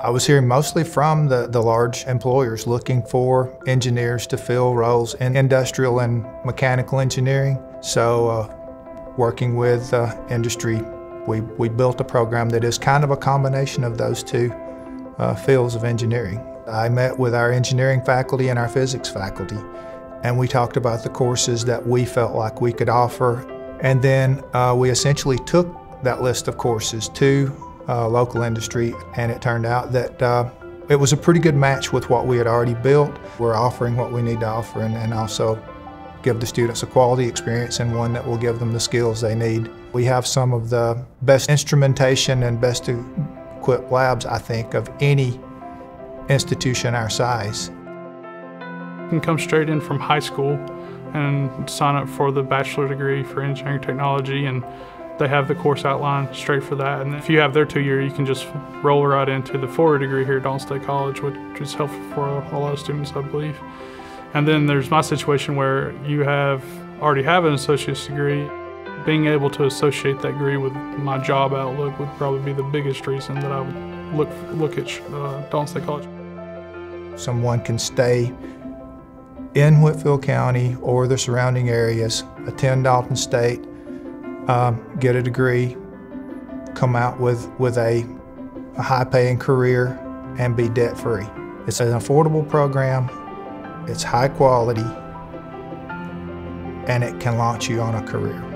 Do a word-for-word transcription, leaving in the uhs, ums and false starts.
I was hearing mostly from the, the large employers looking for engineers to fill roles in industrial and mechanical engineering. So uh, working with uh, industry, we, we built a program that is kind of a combination of those two uh, fields of engineering. I met with our engineering faculty and our physics faculty, and we talked about the courses that we felt like we could offer. And then uh, we essentially took that list of courses to Uh, local industry, and it turned out that uh, it was a pretty good match with what we had already built. We're offering what we need to offer, and, and also give the students a quality experience and one that will give them the skills they need. We have some of the best instrumentation and best equipped labs, I think, of any institution our size. You can come straight in from high school and sign up for the bachelor degree for engineering technology, and they have the course outline straight for that. And if you have their two-year, you can just roll right into the four-year degree here at Dalton State College, which is helpful for a lot of students, I believe. And then there's my situation where you have already have an associate's degree. Being able to associate that degree with my job outlook would probably be the biggest reason that I would look, look at uh, Dalton State College. Someone can stay in Whitfield County or the surrounding areas, attend Dalton State, Um, get a degree, come out with, with a, a high-paying career, and be debt-free. It's an affordable program, it's high quality, and it can launch you on a career.